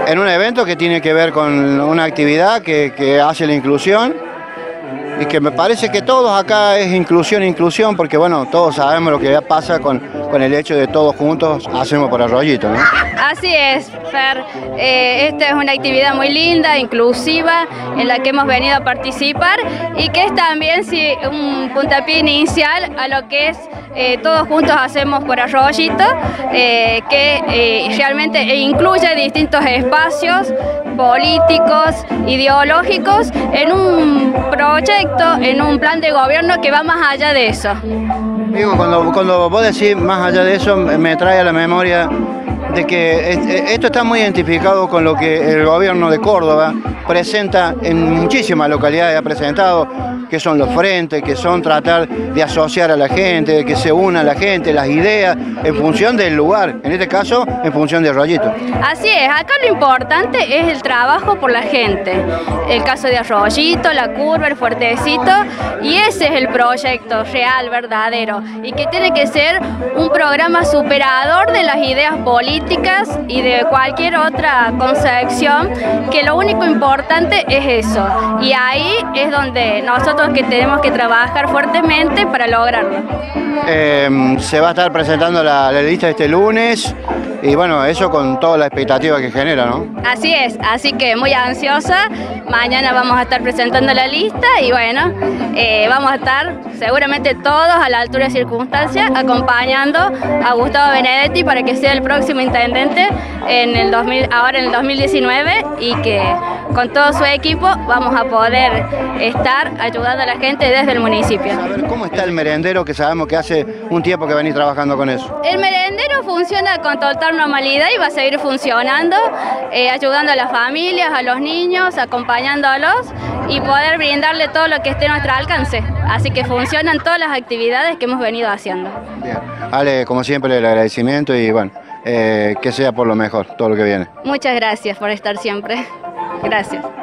en un evento que tiene que ver con una actividad que hace la inclusión y que me parece que todos acá es inclusión, porque bueno, todos sabemos lo que ya pasa con el hecho de todos juntos hacemos por Arroyito, ¿no? Así es, Fer. Esta es una actividad muy linda, inclusiva, en la que hemos venido a participar y que es también un puntapié inicial a lo que es todos juntos hacemos por Arroyito, que realmente incluye distintos espacios políticos, ideológicos, en un proyecto, en un plan de gobierno que va más allá de eso. Digo, cuando vos decís más allá de eso, me trae a la memoria de que esto está muy identificado con lo que el gobierno de Córdoba presenta en muchísimas localidades, ha presentado, que son los frentes, que son tratar de asociar a la gente, de que se una la gente, las ideas, en función del lugar, en este caso, en función de Arroyito. Así es, acá lo importante es el trabajo por la gente, el caso de Arroyito, la curva, el fuertecito, y ese es el proyecto real, verdadero, y que tiene que ser un programa superador de las ideas políticas y de cualquier otra concepción, que lo único importante es eso, y ahí es donde nosotros que tenemos que trabajar fuertemente para lograrlo. Se va a estar presentando la lista este lunes y bueno, eso con toda la expectativa que genera, ¿no? Así es, así que muy ansiosa, mañana vamos a estar presentando la lista y bueno, vamos a estar seguramente todos a la altura de circunstancias acompañando a Gustavo Benedetti para que sea el próximo intendente ahora en el 2019 y que con todo su equipo vamos a poder estar ayudando a la gente desde el municipio. A ver, ¿cómo está el merendero que sabemos que hace un tiempo que venís trabajando con eso? El merendero funciona con total normalidad y va a seguir funcionando, ayudando a las familias, a los niños, acompañándolos y poder brindarle todo lo que esté a nuestro alcance. Así que funcionan todas las actividades que hemos venido haciendo. Bien. Ale, como siempre, el agradecimiento y bueno, que sea por lo mejor todo lo que viene. Muchas gracias por estar siempre. Gracias.